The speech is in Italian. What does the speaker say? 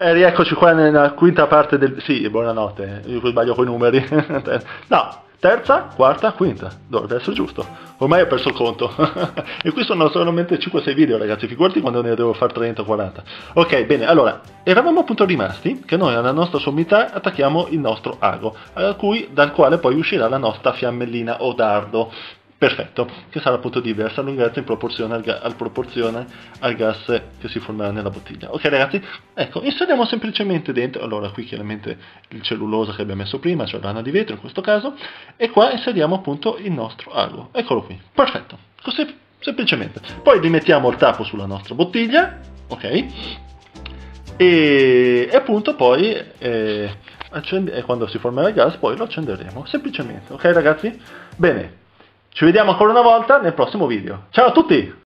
Rieccoci qua nella quinta parte del... Sì, buonanotte, io sbaglio con i numeri. No, terza, quarta, quinta. Dovrebbe essere giusto. Ormai ho perso il conto. E qui sono solamente 5-6 video, ragazzi. Figurati quando ne devo fare 30-40. Ok, bene, allora, eravamo appunto rimasti che noi alla nostra sommità attacchiamo il nostro ago, dal quale poi uscirà la nostra fiammellina o dardo. Perfetto, che sarà appunto diversa lunghezza in proporzione al gas che si formerà nella bottiglia. Ok ragazzi, ecco, inseriamo semplicemente dentro, allora qui chiaramente il cellulosa che abbiamo messo prima, cioè lana di vetro in questo caso, e qua inseriamo appunto il nostro ago. Eccolo qui, perfetto, così semplicemente. Poi rimettiamo il tappo sulla nostra bottiglia, ok? E appunto poi quando si formerà il gas poi lo accenderemo, semplicemente, ok ragazzi? Bene. Ci vediamo ancora una volta nel prossimo video. Ciao a tutti!